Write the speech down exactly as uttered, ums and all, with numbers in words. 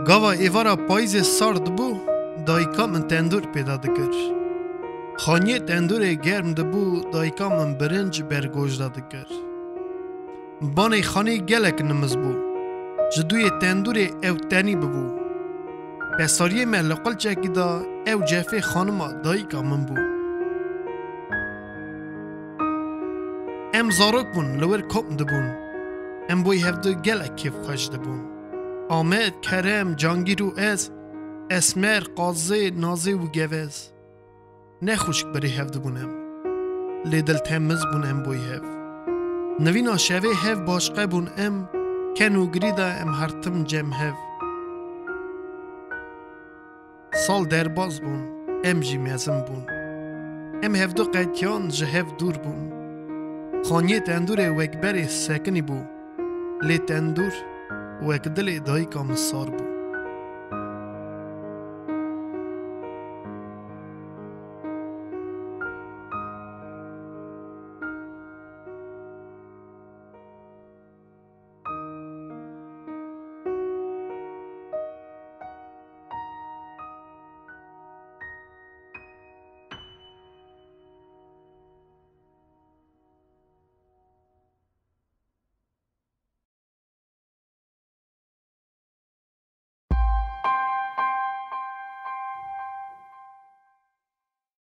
گاوا ایوارا پاییز سارد بو دایکا من تندور پیدا دکر. خانیه تندور گرم دبو دایکا من برنج برگوش دکر. بانه خانه گلک نمز بو جدوی تندور او تنی ببو. پساریه من لقل چکی دا او جفه خانما دایکا من بو. ام زارک بون لور کپ دبون. ام بوی هفته گلک کیف خوش دبون. آمد کرم جانگیر و از اسمر قازه نازه و گوز نخوشک بری هفته بونم لیدل تمز بونم بوی هف نوینا شوه هف باشقه بون ام کنو گریدا ام هرتم جم هف سال درباز بون ام جی مزم بون ام هفدو قیدیان جه هف دور بون خانیه تندور وکبری سکنی بو لی تندور وک دل دایکا مصار بو